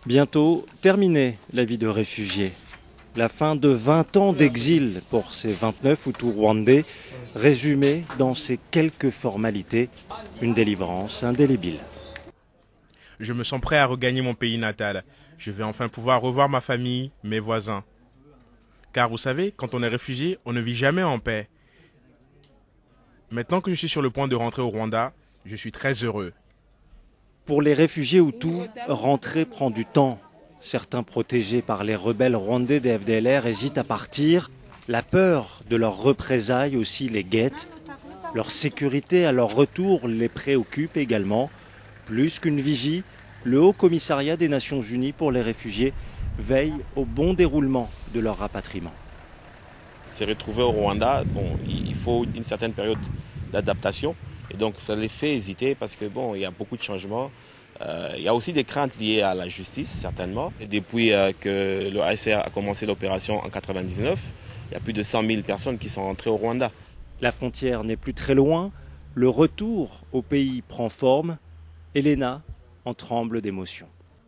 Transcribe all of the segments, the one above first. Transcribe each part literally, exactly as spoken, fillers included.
Bientôt terminée la vie de réfugié. La fin de vingt ans d'exil pour ces vingt-neuf Hutus rwandais, résumée dans ces quelques formalités, une délivrance indélébile. Je me sens prêt à regagner mon pays natal. Je vais enfin pouvoir revoir ma famille, mes voisins. Car vous savez, quand on est réfugié, on ne vit jamais en paix. Maintenant que je suis sur le point de rentrer au Rwanda, je suis très heureux. Pour les réfugiés Hutus, rentrer prend du temps. Certains protégés par les rebelles rwandais des F D L R hésitent à partir. La peur de leurs représailles aussi les guette. Leur sécurité à leur retour les préoccupe également. Plus qu'une vigie, le Haut Commissariat des Nations Unies pour les réfugiés veille au bon déroulement de leur rapatriement. Se retrouver au Rwanda, bon, il faut une certaine période d'adaptation. Et donc ça les fait hésiter parce que bon, il y a beaucoup de changements. Euh, il y a aussi des craintes liées à la justice, certainement. Et depuis euh, que le H C R a commencé l'opération en mille neuf cent quatre-vingt-dix-neuf, il y a plus de cent mille personnes qui sont rentrées au Rwanda. La frontière n'est plus très loin. Le retour au pays prend forme. Elena en tremble d'émotion.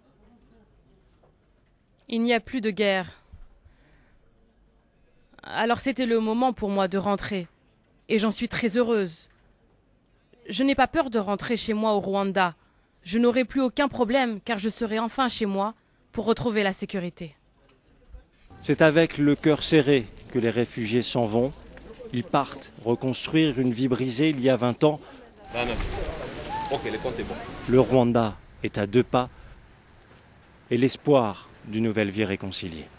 Il n'y a plus de guerre. Alors c'était le moment pour moi de rentrer. Et j'en suis très heureuse. Je n'ai pas peur de rentrer chez moi au Rwanda. Je n'aurai plus aucun problème car je serai enfin chez moi pour retrouver la sécurité. C'est avec le cœur serré que les réfugiés s'en vont. Ils partent reconstruire une vie brisée il y a vingt ans. Okay, le compte est bon. Le Rwanda est à deux pas et l'espoir d'une nouvelle vie réconciliée.